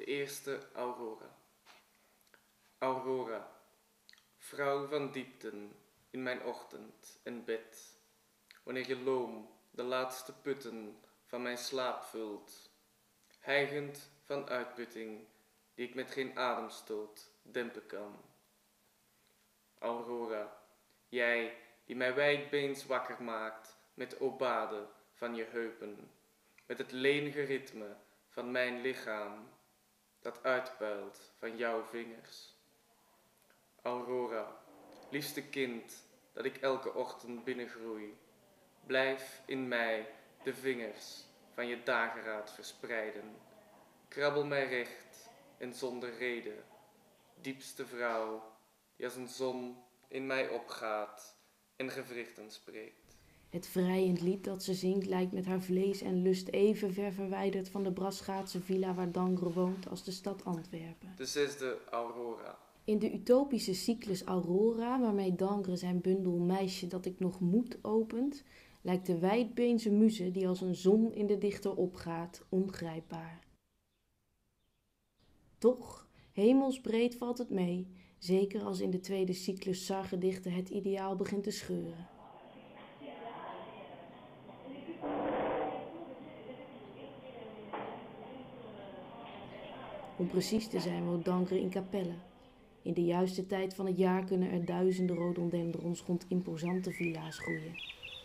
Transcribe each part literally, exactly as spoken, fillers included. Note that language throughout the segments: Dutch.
de eerste Aurora. Aurora, vrouw van diepten in mijn ochtend en bed, wanneer je loom de laatste putten van mijn slaap vult, hijgend van uitputting die ik met geen ademstoot dempen kan. Aurora, jij die mij wijdbeens wakker maakt met obade van je heupen, met het lenige ritme van mijn lichaam dat uitpuilt van jouw vingers. Aurora, liefste kind dat ik elke ochtend binnengroei, blijf in mij de vingers van je dageraad verspreiden. Krabbel mij recht en zonder reden, diepste vrouw die als een zon in mij opgaat en gewrichten spreekt. Het vrijend lied dat ze zingt lijkt met haar vlees en lust even ver verwijderd van de Braschaatse villa waar Dangre woont als de stad Antwerpen. De zesde Aurora. In de utopische cyclus Aurora, waarmee Dangre zijn bundel Meisje dat ik nog moet opent, lijkt de wijdbeense muze die als een zon in de dichter opgaat, ongrijpbaar. Toch, hemelsbreed valt het mee, zeker als in de tweede cyclus Sargedichten het ideaal begint te scheuren. Om precies te zijn woont Dangre in Capelle. In de juiste tijd van het jaar kunnen er duizenden rhododendrons rond imposante villa's groeien.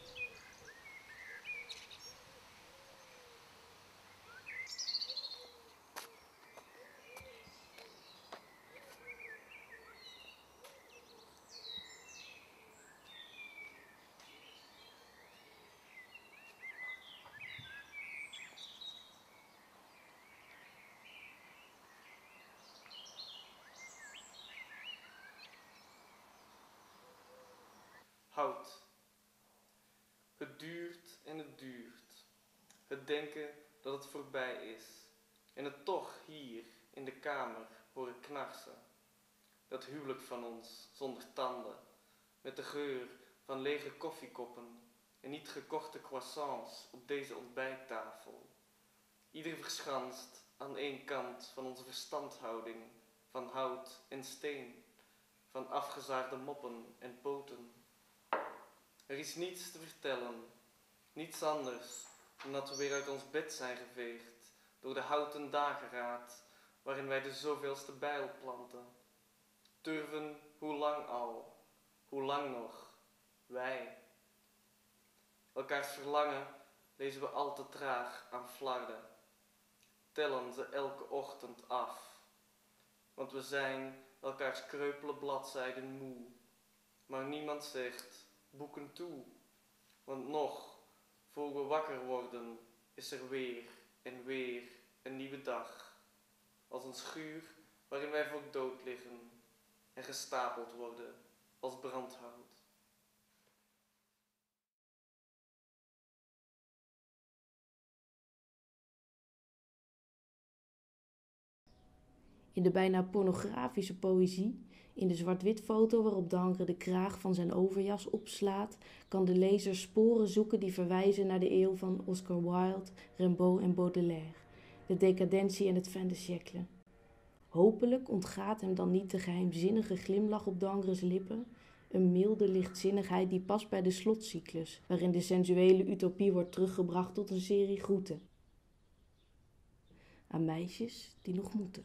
Hout. Het duurt en het duurt. Het denken dat het voorbij is. En het toch hier in de kamer horen knarsen. Dat huwelijk van ons zonder tanden. Met de geur van lege koffiekoppen en niet gekochte croissants op deze ontbijttafel. Ieder verschanst aan één kant van onze verstandhouding van hout en steen. Van afgezaagde moppen en poten. Er is niets te vertellen, niets anders dan dat we weer uit ons bed zijn geveegd door de houten dageraad waarin wij de zoveelste bijl planten. Turven, hoe lang al, hoe lang nog, wij. Elkaars verlangen lezen we al te traag aan flarden, tellen ze elke ochtend af, want we zijn elkaars kreupele bladzijden moe, maar niemand zegt boeken toe, want nog, voor we wakker worden, is er weer en weer een nieuwe dag, als een schuur waarin wij voor dood liggen en gestapeld worden als brandhout. In de bijna pornografische poëzie, in de zwart-wit foto waarop Dangre de kraag van zijn overjas opslaat, kan de lezer sporen zoeken die verwijzen naar de eeuw van Oscar Wilde, Rimbaud en Baudelaire, de decadentie en het fin de siècle. Hopelijk ontgaat hem dan niet de geheimzinnige glimlach op Dangres lippen, een milde lichtzinnigheid die past bij de slotcyclus, waarin de sensuele utopie wordt teruggebracht tot een serie groeten aan meisjes die nog moeten.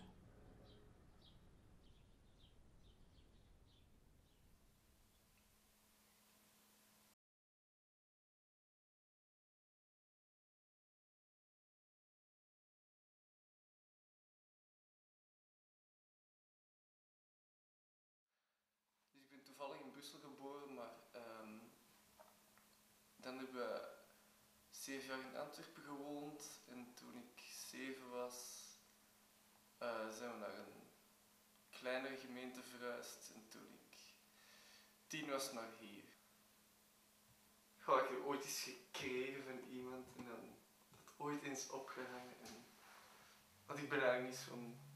Dus ik ben toevallig in Brussel geboren, maar um, dan hebben we zeven jaar in Antwerpen gewoond. En toen ik zeven was, uh, zijn we naar een kleinere gemeente verhuisd. En toen ik tien was, naar hier. Oh, ik heb ooit eens gekregen van iemand en dan dat ooit eens opgehangen. En, want ik ben eigenlijk niet zo'n